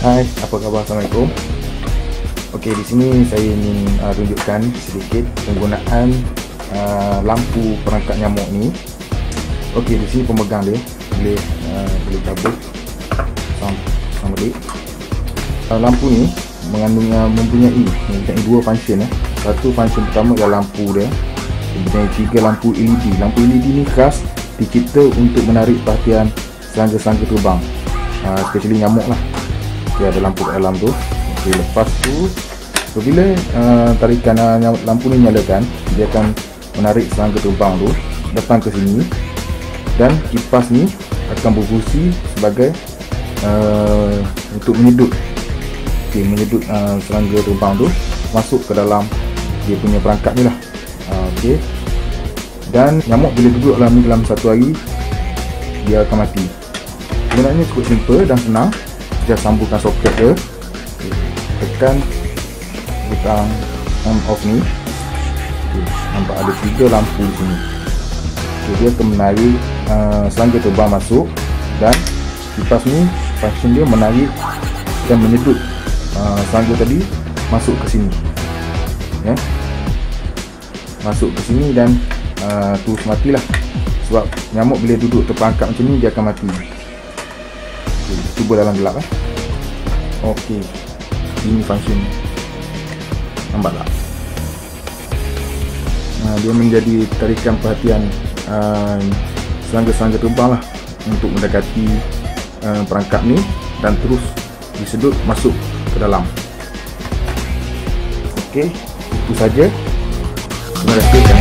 Hai, apa khabar? Assalamualaikum. Okey, di sini saya ingin tunjukkan sedikit penggunaan lampu perangkap nyamuk ni. Okey, di sini pemegang dia boleh cabut sama dia. Lampu ni mempunyai dua function. Satu function pertama ialah lampu dia. Mempunyai 3 lampu LED. Lampu LED ni khas dicipta untuk menarik perhatian serangga-serangga terbang, especially nyamuk lah. Dia ada lampu kat dalam tu. Okay, lepas tu apabila tarikan lampu ni nyalakan, dia akan menarik serangga terbang tu datang ke sini, dan kipas ni akan berfungsi sebagai untuk menyedut serangga terbang tu masuk ke dalam dia punya perangkap ni lah. Okay. Dan nyamuk bila duduk dalam satu hari, dia akan mati. Sebenarnya cukup simple dan senang. Dia sambungkan soket dia, tekan butang on off ni. Nampak ada 3 lampu di sini. Dia akan menarik serangga terbang masuk, dan kipas ni function dia menarik dan menyedut serangga tadi masuk ke sini, ya. Masuk ke sini dan terus matilah. Sebab nyamuk bila duduk terperangkap macam ni, dia akan mati. Cuba dalam gelap. Okey, ini function. Nampak tak? Dia menjadi tarikan perhatian serangga-serangga terbang lah untuk mendekati perangkap ni, dan terus disedut masuk ke dalam. Okey, itu saja. Terima kasih.